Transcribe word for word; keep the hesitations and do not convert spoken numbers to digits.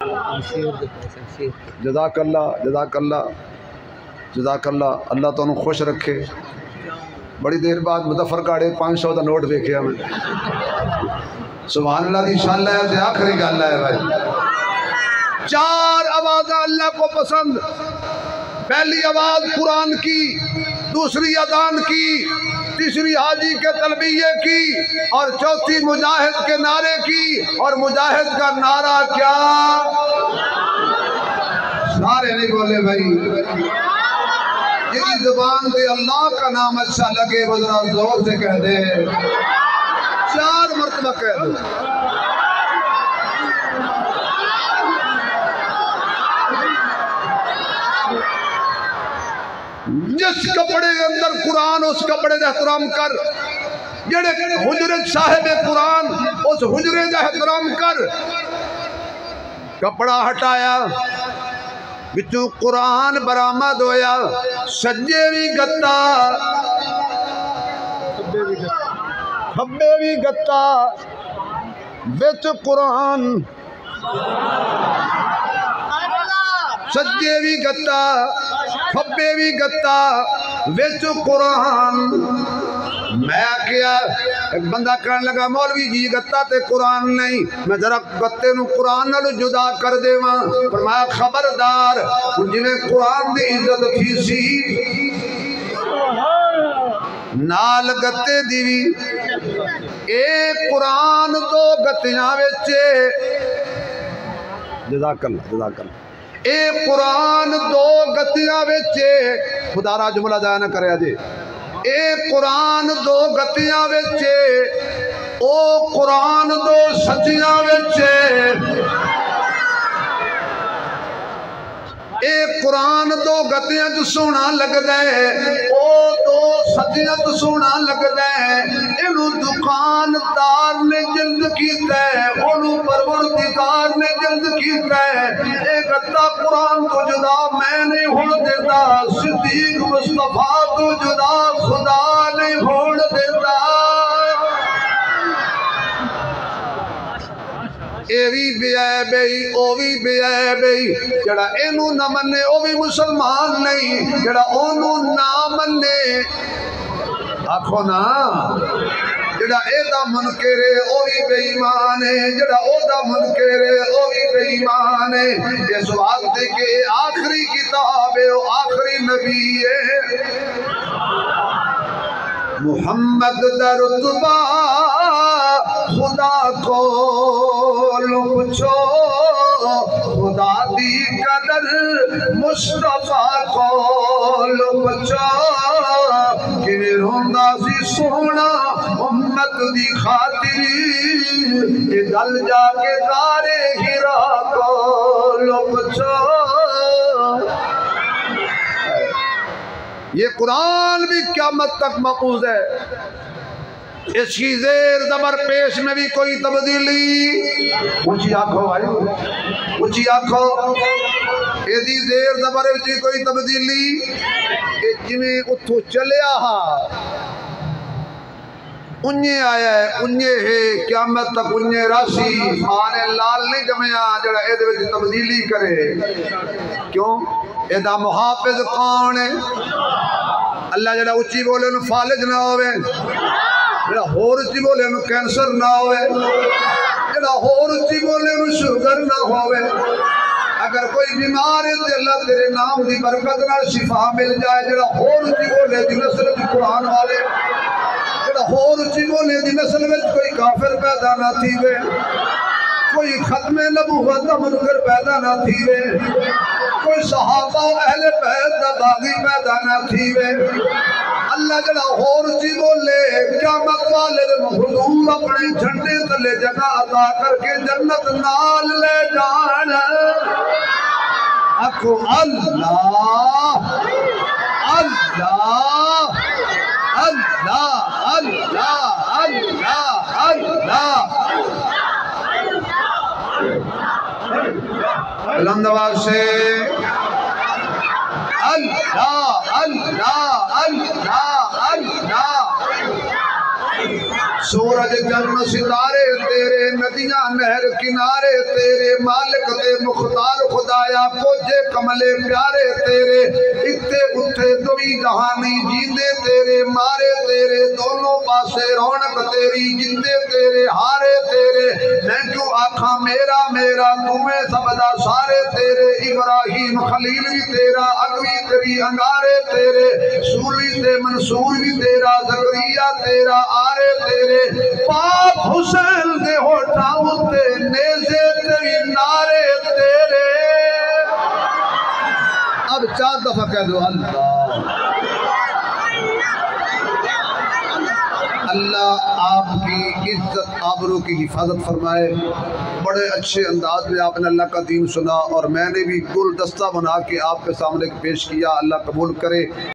جزاک اللہ جزاک اللہ جزاک اللہ اللہ تو انہوں خوش رکھے. بڑی دیر بعد مظفر کاڑے پانچ سو دا نوٹ دیکھیا میں. سبحان اللہ دی انشاءاللہ ہے سے آخری گل ہے بھائی. چار آوازیں اللہ کو پسند. پہلی آواز قرآن کی، دوسری اذان کی، تیسری حاجی کے تلبیہ کی، اور چوتھی مجاہد کے نعرے کی. اور مجاہد کا نعرہ کیا؟ سارے نہیں بولے بھائی. جی زبان دے اللہ کا نام اچھا لگے وہ ذرا زور سے کہہ دے. چار مرتبہ کہہ دے. جس کپڑے کے اندر قرآن اس کپڑے کا احترام کر. جڑے حجرے صاحب قرآن اس حجرے کا احترام کر. کپڑا ہٹایا بچوں قرآن برآمد ہویا. سجے بھی گتا کھبے بھی گتا بچ قرآن. سجے بھی گتا کھبے بھی گتا وچ قرآن. میں کیا ایک بندہ کہنے لگا مولوی جی گتا تے قرآن نہیں. میں ذرا گتے نو قرآن نالو جدا کر دے ماں. فرمایا خبردار جنہیں قرآن دی عزت تھی سی نال گتے دیوی. اے قرآن دو گتیاں وچے. جزاک اللہ جزاک اللہ. اے قرآن دو گتیاں وچے. خدا را جملہ جائے نہ کرے جی. اے قرآن دو گتیاں وچے. او قرآن دو سچیاں وچے. اے قرآن دو گتیاں جو سونا لگ دے. او دو سچیاں تو سونا لگ دے. انہوں دکاندار نے جلد کیتا ہے. انہوں پروردگار نے جلد کیتا ہے. اے گتا قرآن تو جدا میں نہیں ہون دیتا. صدیق مصطفیٰ تو جدا خدا نہیں ہون دیتا. اے بھی بے عیبی او بھی بے عیبی. جڑا اینو نہ منے او بھی مسلمان نہیں. جڑا اونو نہ منے آکھو نا جڑا اے دا منکر ہے او بھی بے ایمان ہے. جڑا او دا منکر ہے او بھی بے ایمان ہے. اس وقت کے آخری کتاب ہے آخری نبی ہے. محمد در رتبہ خدا کو پوچھو. خدا دی قدر مصطفیٰ کو پوچھو. کہ روندا سی سونا امت دی خاطری. یہ گل جا کے دارے ہیرا کو پوچھو. یہ قرآن بھی قیامت تک محفوظ ہے. اس کی زیر زبر پیش میں بھی کوئی تبدیلی. اونچی آنکھو بھائی اونچی آنکھو. یہ دی زیر زبر بھی کوئی تبدیلی. یہ جنہیں اتھو چلیا ہا انہیں آیا ہے انہیں ہے قیامت تک انہیں راسی. آنے لال نہیں جمعیا جڑا اے دے وچ تبدیلی کرے. کیوں اے دا محافظ کون ہے؟ اللہ جڑا اچھی بولے انہوں فالج نہ ہوئے. جڑا ہور اچھی بولے انہوں کینسر نہ ہوئے. جڑا ہور اچھی بولے انہوں شوگر نہ ہوئے. اگر کوئی بیمار ہے تو اللہ تیرے نام دی برکت نہ شفا مل جائے. جڑا ہور اچھی بولے دی نسل دی قرآن والے. جڑا ہور اچھی بولے دی نسل میں کوئی کافر پیدا نہ تھی وے. کوئی ختم نبوت دا منکر پیدا نہ تھی وے. کوئی صحابہ و اہل بیت دا باغی پیدا نہ تھی وے. اللہ جڑا ہور چی بولے قیامت والے حضور اپنے جھنڈے تلے جگہ عطا کر کے جنت نال لے جان. اکھو اللہ اللہ اللہ اللہ اللہ اللہ. بلندواز سے اللہ اللہ اللہ اللہ. سورج جنم ستارے تیرے، ندیاں نہر کنارے تیرے، مالک تے مختار خدایا پوجے کملے پیارے تیرے، اتے اٹھے دوی جہانی جیندے تیرے، مارے تیرے دونوں پاسے رونق تیری، جندے تیرے ہارے تیرے، میں کیوں آکھاں میرا میرا تمہیں سبدا سارے تیرے، ابراہیم خلیل بھی تیرا، اگوی تیری انگارے تیرے، سولی تے منصور بھی تیرا، زکریہ تیرا، آرے تیرے، پاک حسین دے ہوٹاؤں تے نیزے تیری نارے تیرے۔ اب چار دفعہ کہہ دو اللہ اللہ آپ کی عزت آبرو کی حفاظت فرمائے۔ بڑے اچھے انداز میں آپ نے اللہ کا دین سنا اور میں نے بھی گل دستہ بنا کے آپ کے سامنے پیش کیا، اللہ قبول کرے۔